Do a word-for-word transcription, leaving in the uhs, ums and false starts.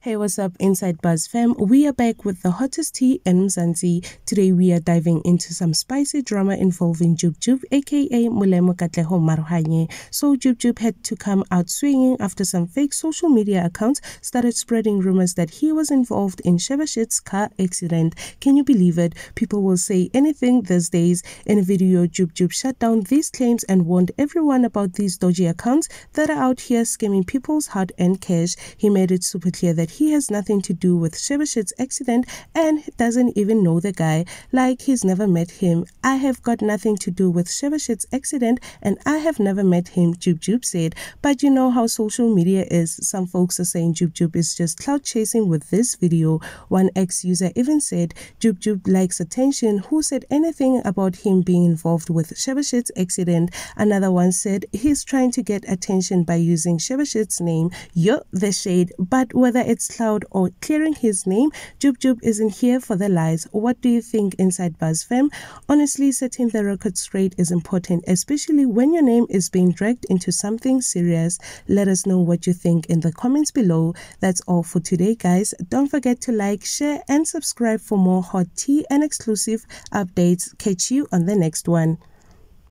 Hey, what's up, Inside Buzz fam? We are back with the hottest tea in Mzansi. Today we are diving into some spicy drama involving Jub Jub, aka Mulemo Katleho Maruhanye. So Jub Jub had to come out swinging after some fake social media accounts started spreading rumors that he was involved in Shebesht's car accident. Can you believe it? People will say anything these days. In a video, Jub Jub shut down these claims and warned everyone about these dodgy accounts that are out here scamming people's hard-earned cash. He made it super clear that he has nothing to do with Shebesht's accident and doesn't even know the guy, like he's never met him. I have got nothing to do with Shebesht's accident and I have never met him, Jub Jub said. But you know how social media is. Some folks are saying Jub Jub is just clout chasing with this video. One ex-user even said Jub Jub likes attention. Who said anything about him being involved with Shebesht's accident? Another one said he's trying to get attention by using Shebesht's name. Yo, the shade. But whether it's cloud or clearing his name, Jub Jub isn't here for the lies. What do you think, Inside Buzz fam? Honestly, setting the record straight is important, especially when your name is being dragged into something serious. Let us know what you think in the comments below. That's all for today, guys. Don't forget to like, share, and subscribe for more hot tea and exclusive updates. Catch you on the next one.